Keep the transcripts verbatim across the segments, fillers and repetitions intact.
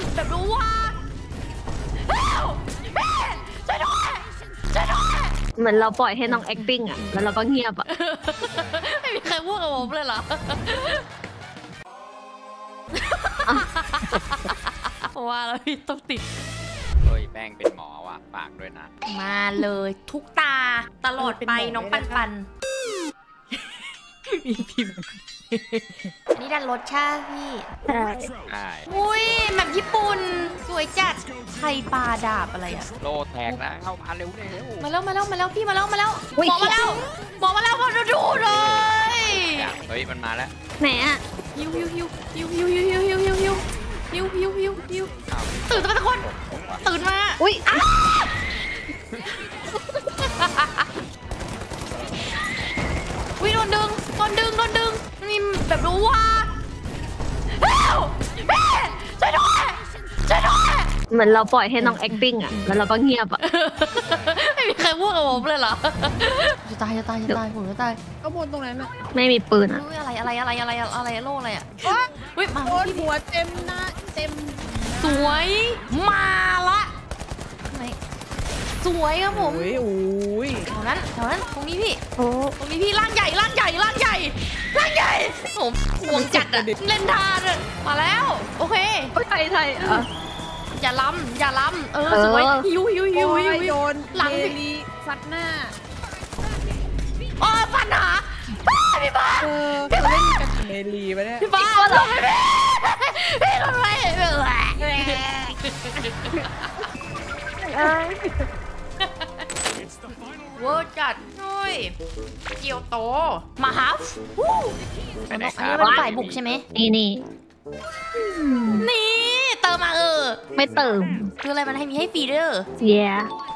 แบบรู้ว่าช่วยด้วยช่วยด้วยเหมือนเราปล่อยให้น้อง acting อ่ะแล้วเราก็เงียบอ่ะไม่มีใครพูดกับผมเลยเหรอว่าแล้วพี่ต้องติดเฮ้ยแป้งเป็นหมอว่ะฝากด้วยนะมาเลยทุกตาตลอดไปน้องปันปันมีพิมพ์นี่ดันรถใช่พี่ใช่ใช่อุ้ยแบบญี่ปุ่นสวยจัดไทยปลาดาบอะไรอะโลแทกนะเข้ามาเร็วเร็วมาแล้วมาแล้วมาแล้วพี่มาแล้วมาแล้วบอกมาแล้วบอกมาแล้วมาดูเลยเฮ้ยมันมาแล้วไหนอะฮิวฮิวฮิวฮิวฮิวฮิวฮิวฮิวฮิวฮิวฮิวฮิวฮิวฮิวตื่นมาทุกคนตื่นมาอุ้ยอุ้ยโดนดึงโดนดึงโดนดึงมีแบบรู้ว่าช่วยด้วยช่วยด้วยเหมือนเราปล่อยให้น้อง acting อ่ะแล้วเราก็เงียบอ่ะไม่มีใครพูดกับผมเลยเหรอจะตายจะตายจะตายผมจะตายก็บนตรงนั้นอะไม่มีปืนอ่ะอะไรอะไรอะไรอะไรอะไรโล่อะไรอ่ะเฮ้ยมาที่หัวเต็มหน้าเต็มสวยมาละสวยครับผมโอ้ยโอ้ยแถวนั้นแถวนั้นตรงนี้พี่โอ้ตรงนี้พี่ร่างใหญ่ร่างใหญ่ร่างใหญ่ร่างใหญ่ผมห่วงจัดอะเล่นทานมาแล้วโอเคไทยไทยอ่ะอย่าล้ำอย่าล้ำเออสวยฮิวฮิวฮิวฮิวโยนหลังพี่ฟัดหน้าอ๋อฟันหาพี่บ้าเออเขาเล่นกันเมลีไปเนี่ยพี่บ้าเหรอพี่ทำไมเวอร์จัดน้อยเกียวโตมาฮัฟอันนี้เป็นฝ่ายบุกใช่ไหมนี่นี่นี่เติมมาเออไม่เติมคืออะไรมันให้มีให้ฟรีด้วยเย้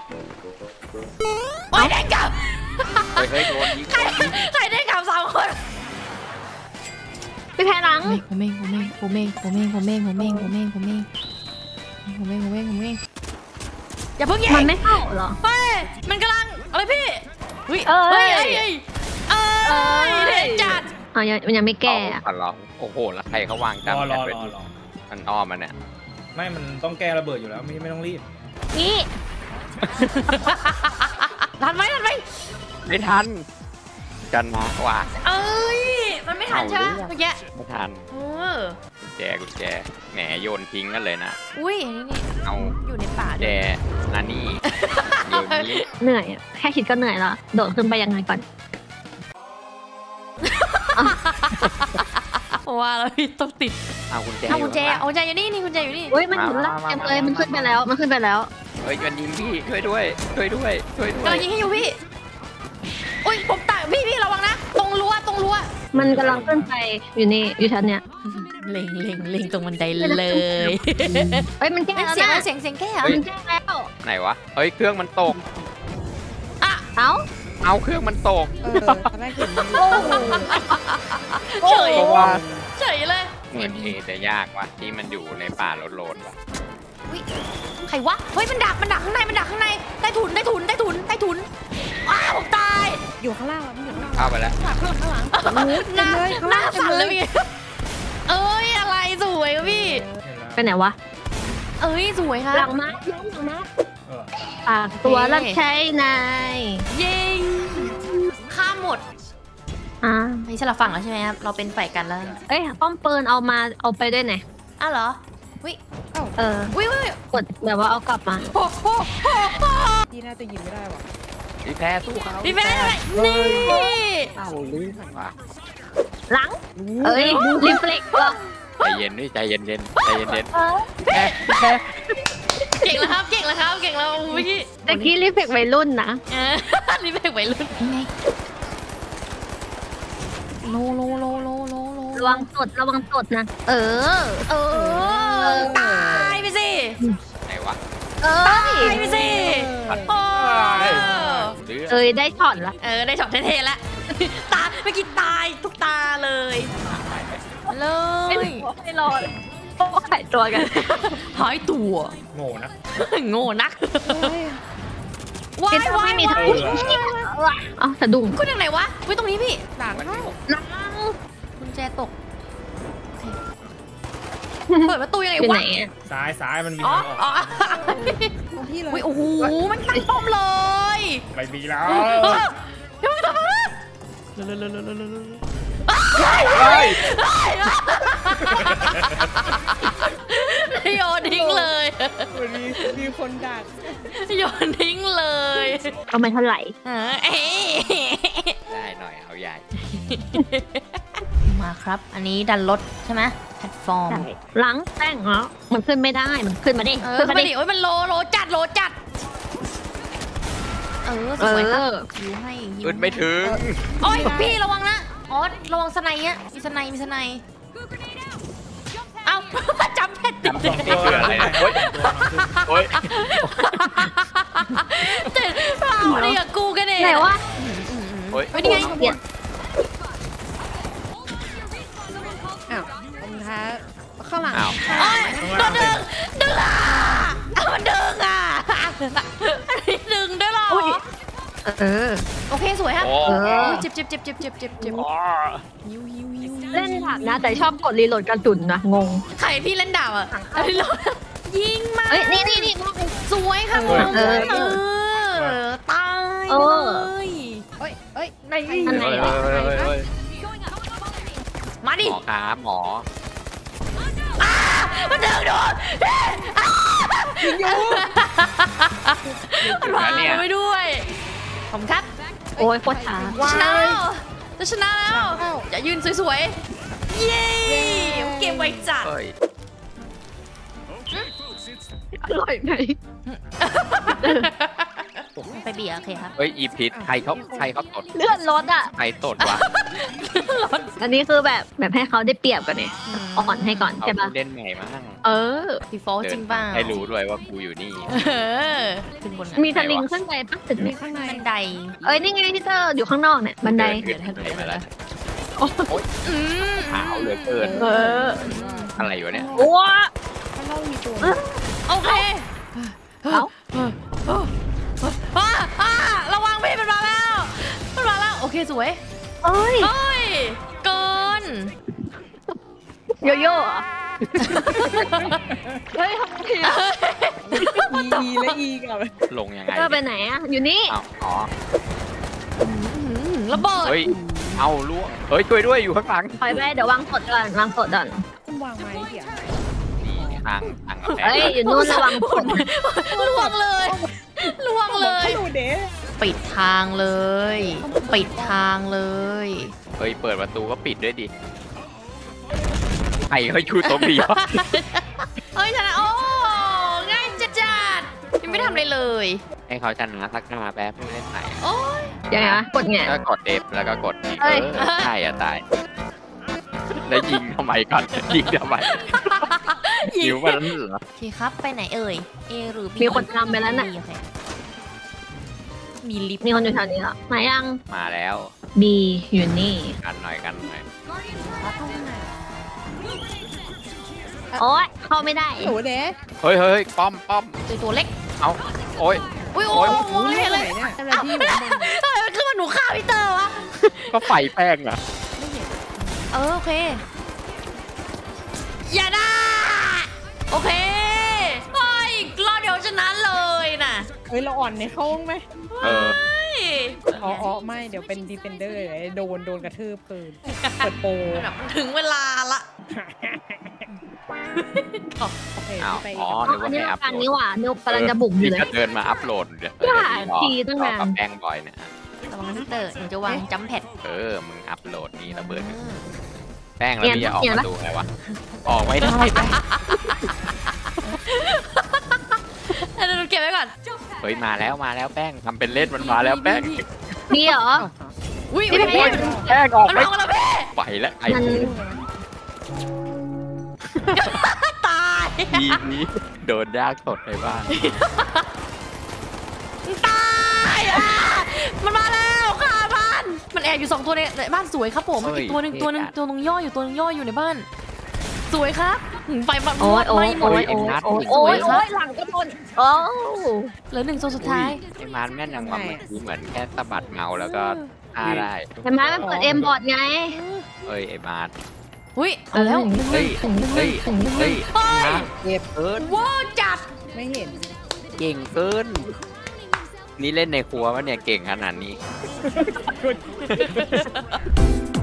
โอ้ยได้กลับเฮ้ยโดนยิงใครได้กลับสามคนไปแพ้หลังผมเองผมเองผมเองผมเองผมเองผมเองผมเองผมเองผมเองผมเองผมเองอย่าเพิ่งยิงมันไม่เข้าเหรอเฮ้ยมันกำลังอะไรพี่เฮ้ยเฮ้ยเฮ้ยเอ้ยเด็ดจัดอ๋อยังมันยังไม่แก้อ่ะโอ้โหแล้วใครเขาวางจำรอรอรอมันอ้อมมันเนี่ยไม่มันต้องแก้ระเบิดอยู่แล้วไม่ไม่ต้องรีบนี่ทันไหมทันไหมไม่ทันจันมาว่าเอ้ยมันไม่ทันใช่ไหมเมื่อกี้ไม่ทันเออกุญแจกุญแจแหมโยนทิ้งกันเลยนะอุ้ยนี่นี่เอาอยู่ในป่าแจนานี่โยนนี้เหนื่อยแค่คิดก็เหนื่อยแล้วโดดขึ้นไปยังไงก่อนว่าแล้วพี่ต้องติดเอากุญแจเอากุญแจเอากุญแจอยู่นี่นี่กุญแจอยู่นี่เฮ้ยมันอยู่แล้วเต็มเลยมันขึ้นไปแล้วมันขึ้นไปแล้วเฮ้ยมันยิงพี่ช่วยด้วยช่วยด้วยช่วยด้วยกำลังยิงให้อยู่พี่อุ้ยผมตายพี่พี่ระวังนะตรงรั้วตรงรั้วมันกำลังขึ้นไปอยู่นี่อยู่ชั้นเนี้ยเล็งเล็งเล็งตรงบันไดเลยเฮ้ยมันแก้แล้วนะเสียงเสียงแก้มันแก้แล้วไหนวะเฮ้ยเครื่องมันตกอ่ะเอ้าเอาเครื่องมันตกเออได้เห็นมันเฉยเฉยเลยเหมือนเอแต่ยากว่ะที่มันอยู่ในป่าโลนๆว่ะใครวะเฮ้ยมันดักมันดักข้างในมันดักข้างในใต้ถุนใต้ถุนใต้ถุนใต้ถุนอ้าวผมตายอยู่ข้างล่างแล้วมันอยู่ข้างล่างเข้าไปแล้วข้างหลังข้างหลังหน้าหน้าสั่นเลยพี่เอ้ยอะไรสวยครับพี่ไปไหนวะเอ้ยสวยครับหลังมาหลังมาปากตัวรับใช้นายยิงฆ่าหมดอ่าไม่ใช่เราฟังแล้วใช่ไหมครับเราเป็นฝ่ายกันแล้วเอ้ยป้อมปืนเอามาเอาไปด้วยไหนอ้าวเหรอวิเออวิวิกดแบบว่าเอากลับมาที่น่าจะยิงไม่ได้ว่ะพี่แพ้สู้เขาพี่แพ้นี่เอาลื้อว่ะหลังเอ้ยรีเฟล็กเหรอใจเย็นนี่ใจเย็นเย็นใจเย็นเย็นแพ้แพ้เก่งแล้วครับเก่งแล้วครับเก่งแล้วเมื่อกี้ตะกี้รีเฟล็กวัยรุ่นนะรีเฟล็กวัยรุ่นไงโลโลโลโลโลโลระวังตดระวังตดนะเออเออตายไปสิไหนวะเออตายไปสิเอ้ยได้ช็อตละเออได้ช็อตเท่ๆละตาเมื่อกี้ตายทุกตาเลยเลยไม่รอดโอ้หายตัวกันหายตัวโง่นะโง่นักว้ายว้ายมีทั้งผู้หญิงอ๋อสะดุ้งคุณยังไหนวะไว้ตรงนี้พี่หลังเข้าหลังกุญแจตกเปิดประตูยังไงอยู่ไหวะนอะซ้ายซ้ายมันมีอ๋อทางออกอ๋อของพี่เลยอุ้ยโอ้โหมันตั้งป้อมเลยไปดีแล้วเดี๋ยวมึงทำอะไรเฮ้ยโยนทิ้งเลยวันนี้มีคนดักโยนทิ้งเลยเอามาเท่าไหร่เออเอ๊ะได้หน่อยเอาใหญ่มาครับ อันนี้ดันรถใช่ไหมแพลตฟอร์มใช่หลังแป้งเหรอมันขึ้นไม่ได้มันขึ้นมาดิเออขึ้นขึ้นมามาดิดิโอ้ยมันโลโลจัดโลจัด เออสเอวยครับอยิวให้ยิวขึ้นไม่ถึงโอ้ยพี่ระวังนะอ๋อระวังสไนด์อ่ะมีสไนด์มีสไนด์เอ้า จำแพทติดสองตัวเกิดอะไรนะโอ๊ย โอ๊ยเจ็ดเราเนี่ยกับกูกันเองไหนวะโอ๊ยไม่ได้ไงเปลี่ยนอ้าวรองเท้าข้างหลังอ้าวโอ้ยโดนดึงดึงอ่ะเอามันดึงอ่ะอันนี้ดึงด้วยเหรอเออโอเคสวยครับโอ้เออเจ็บเจ็บเจ็บเจ็บเจ็บเจ็บเจ็บหิวหิวหิวเล่นถามนะแต่ชอบกดรีโหลดกระสุนนะงงใครพี่เล่นดาบอ่ะยิงมาเอ้ยนี่นี่นี่สวยค่ะเออเออตายเอเลอยเอ้ยเอ้ยในอันไหนเฮ้ยเฮ้ยเฮ้ยเฮ้ยมาดิหมอครับหมออ้ามันดึงโดนมันวางไปด้วยผมครับโอ้ยโคตรช้าชนะแล้วจะชนะแล้วอย่ายืนสวยๆ เย้เกมไวจัดเฮ้ยอร่อยไหมไปเบียร์โอเคครับเฮ้ยอีพิษใครเขาใครเขาตดเลื่อนรถอ่ะใครตดวะอันนี้คือแบบแบบให้เขาได้เปรียบกันเนี่ยอ่อนให้ก่อนเอาใช่ปะผู้เล่นใหม่มาเออดีฟอลจริงเปล่าให้รู้ด้วยว่ากูอยู่นี่เออขึ้นบนมีสลิงขึ้นไปปักตึกมีนี่ข้างในบันไดเอ้ยนี่ไงที่เธออยู่ข้างนอกเนี่ยบันไดเดินขึ้นไปมาแล้วอืมขาวเหลือเกินเอออะไรวะเนี่ยโอ้ข้างนอกมีตัวโอเคเอ้าอ่าอ่าระวังพี่มันมาแล้วมันมาแล้วโอเคสวยเอ้ยเฮ้ยเกินโยโย่เหรอเฮ้ยทำไมอ่ะอีและอีกับลงยังไงเธอไปไหนอ่ะอยู่นี่อ้าวอ๋ออืมระเบิดเฮ้ยเอาล่วงเฮ้ยช่วยด้วยอยู่ข้างหลังถอยไปเดี๋ยววางสดก่อนวางสดก่อนคุณวางไม้เดี๋ยวนี่ทางทางกำแพงเอ้ยอยู่นู่นระวังผลล่วงเลยล่วงเลยเขาดูเด้ปิดทางเลย ปิดทางเลยเฮ้ยเปิดประตูก็ปิดด้วยดิใครเขาชูตรงนี้วะเฮ้ยชนะโอ้ง่ายจัดจัดยังไม่ทำอะไรเลยให้เขาชนะสักหน้าแป๊บไม่เล่นไหนโอ้ยยังไงวะกดไงก็กด F แล้วก็กด E เอ้เอย อใช่อะตายแล้วยิงทำไมก่อนยิงทำไมยิวมันเหรอโอเคครับไปไหนเอ่ย A หรือ B มีคนทำไปแล้วน่ะโอเคมีลิฟต์มีคนอยู่แถวนี้เหรอมายังมาแล้วบีอยู่นี่กันหน่อยกันหน่อยโอ๊ยเข้าไม่ได้หนูเด้เฮ้ยเฮ้ยป้อมป้อมตัวตัวเล็กเอาโอ้ยอุ้ยโอ้โอ๊ยโหไม่เห็นไหนเลยเนี่ยอะไรเอ้าที่ไม่อยู่ได้ข้างบนทำไมมันขึ้นมาหนูฆ่าพี่เตอร์วะก็ไฟแป้งอะเออโอเค อย่าด่าโอเคเฮ้ยรอเดี๋ยวชนะเลยน่ะเฮ้ยเราอ่อนในห้องไหมเออเฮ้ยอ๋ออ๋อไม่เดี๋ยวเป็นดีเฟนเดอร์เลยโดนโดนกระทืบปืนเปิดโปรแบบถึงเวลาละโอเคอ้าวไปอ๋ออ๋นึอก อัว่านนี้ให้อัพการโหลนี้ดหว่านิวกำลังจะบุกอยู่เลยจะเดินมาอัพโหลดเดี๋ยวอย่าทีตั้งนานรอกับแป้งบ่อยเนี่ยระวังพี่เตอร์หนูจะวางจัมแพดเออมึงอัพโหลดนี่ระเบิดแป้งแล้วพี่จะออกประตูไงวะออกไม่ได้แป้งเดี๋ยวหนูเก็บไว้ก่อนเฮ้ยมาแล้วมาแล้วแป้งทำเป็นเล่นมันมาแล้วแป้งมีเหรออุ้ยพี่อุ้ยเพอุ้ยชรแป้งออกมันไม่ลงแล้วพี่ไหวแล้วไอ้มันตายทีนี้โดนยากสดในบ้านตายอ่ะมันมาแล้วค่ะบ้านมันแอบอยู่สองตัวในในบ้านสวยครับผมอีกตัวหนึ่งตัวหนึ่งตัวหนึงย่ออยู่ตัวหนึงย่ออยู่ในบ้าน สวยครับหืมไฟมันโอ๊ยโอ๊ยไหม้หมโอ๊ดยโอ๊ยโอ๊ยโอ๊ยโอ๊ยหลังกระพนโอ้เหลือหนึ่งโซนสุดท้ายไอ้มานแม่นยังว่าเมื่อกี้เหมือนแค่สะบัดเมาส์แล้วก็ฆ่าได้เห็นไหมมันเปิดเอ็มบอร์ดไงเอ้ยไอ้มานอุ้ยเอาแล้วเฮ้ยเฮ้ยเฮ้ยเฮ้ยนะเก็บเกินว้าวจัดไม่เห็นเก่งเกินนี่เล่นในครัววะเนี่ยเก่งขนาดนี้